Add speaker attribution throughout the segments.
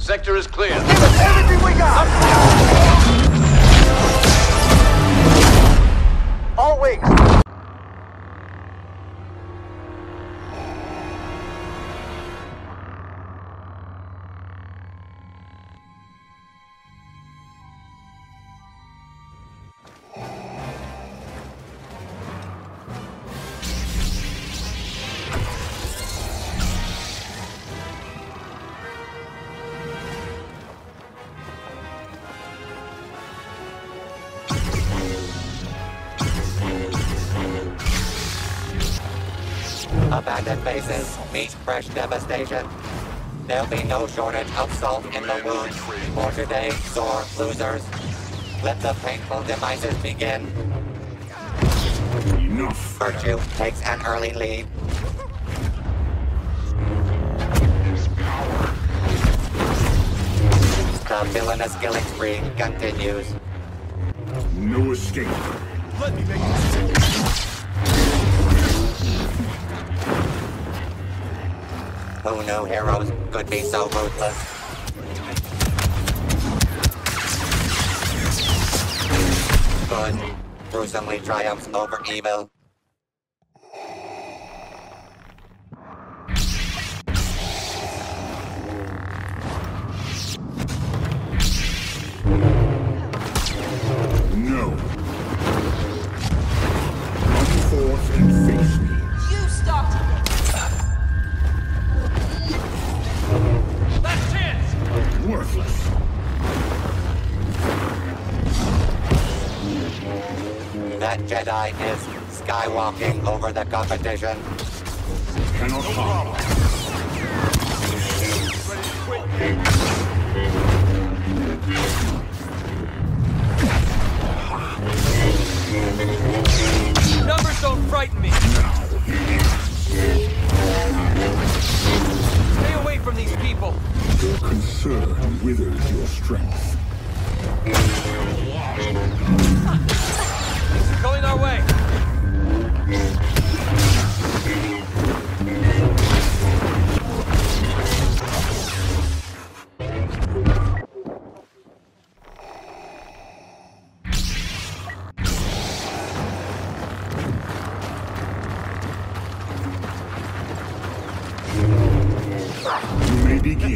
Speaker 1: sector is clear.
Speaker 2: Give us everything we got! All wings!
Speaker 3: Abandoned bases meet fresh devastation. There'll be no shortage of salt in the wound. For today, sore losers. Let the painful demises begin.
Speaker 4: Enough.
Speaker 3: Virtue takes an early lead. The villainous killing spree continues.
Speaker 4: No escape.
Speaker 2: Let me make this.
Speaker 3: Who knew heroes could be so ruthless? Good gruesomely triumphs over evil.
Speaker 4: No. Come forth and face me.
Speaker 5: You started it!
Speaker 2: Last chance!
Speaker 4: Worthless.
Speaker 3: That Jedi is skywalking over the competition.
Speaker 4: Cannot harm.
Speaker 2: Numbers don't frighten me! Stay away from these people!
Speaker 4: Your concern withers your strength.
Speaker 2: Things are going our way!
Speaker 4: You may begin.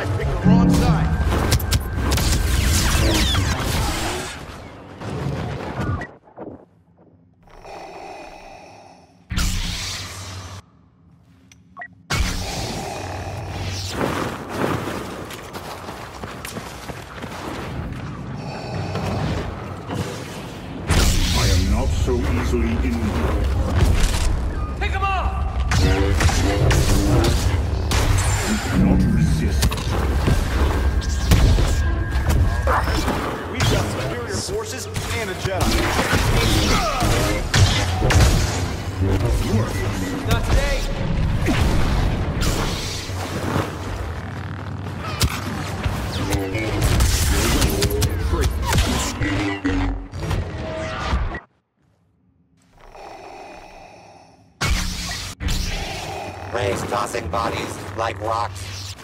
Speaker 1: guys picked the wrong side.
Speaker 4: I am not so easily injured.
Speaker 2: Pick him off!
Speaker 4: You cannot resist.
Speaker 1: We've got superior forces and a Jedi.
Speaker 4: Worthless.
Speaker 2: Not today!
Speaker 3: Ray's tossing bodies like rocks.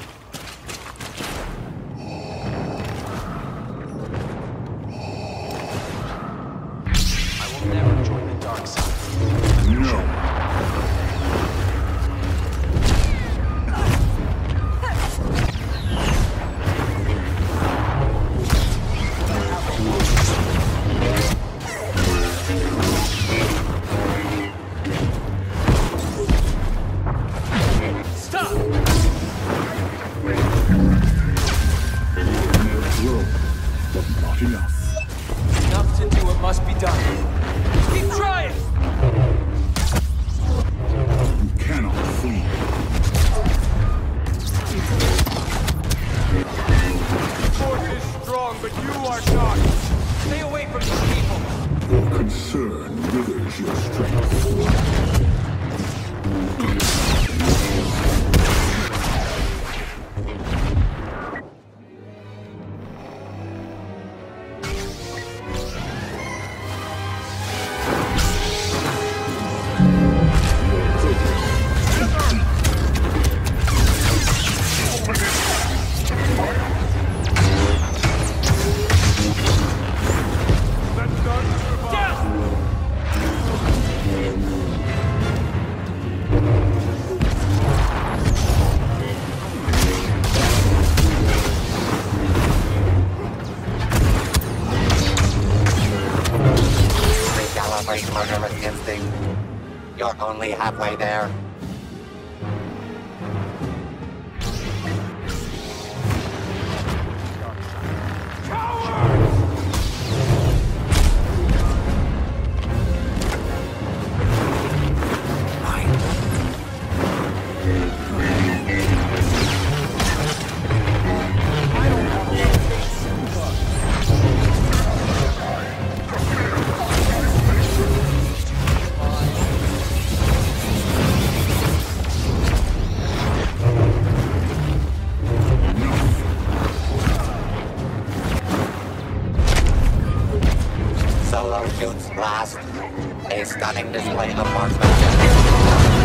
Speaker 1: I will never join the dark side.
Speaker 4: No.
Speaker 2: Stop!
Speaker 4: Grow, but not enough.
Speaker 2: Enough to do what must be done. Keep trying!
Speaker 4: You cannot flee.
Speaker 2: Force is strong, but you are not. Stay away from these people.
Speaker 4: Your concern withers your strength.
Speaker 2: Down!
Speaker 3: Recalibrate murderous instinct. You're only halfway there. Solo shoots last. A stunning display of marksmanship.